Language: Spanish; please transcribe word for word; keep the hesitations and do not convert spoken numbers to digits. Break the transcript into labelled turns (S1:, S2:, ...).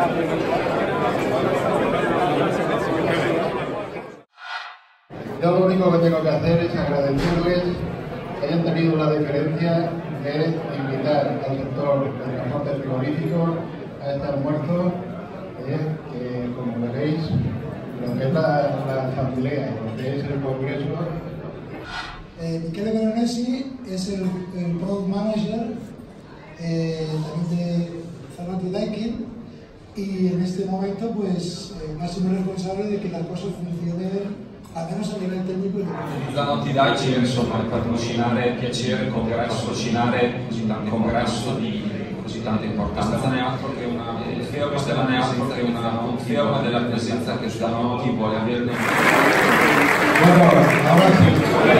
S1: Yo lo único que tengo que hacer es agradecerles que hayan tenido la deferencia de invitar al sector del transporte frigorífico a este almuerzo, eh, que como veréis, lo que es la, la asamblea y lo que es el congreso.
S2: Eh, Michele Veronesi es el, el Product Manager eh, también de Zalando Daikin, y en este momento pues eh, máximo responsable de que las cosas funcionen almeno a livello tecnico e di
S3: La Naughty Daikin, insomma, è patrocinare, piacere, congresso, patrocinare un congresso di così tanta importanza. Questa non è altro che una questa non è altro che una conferma della presenza che la Naughty vuole averne.
S1: Bueno, ahora sí.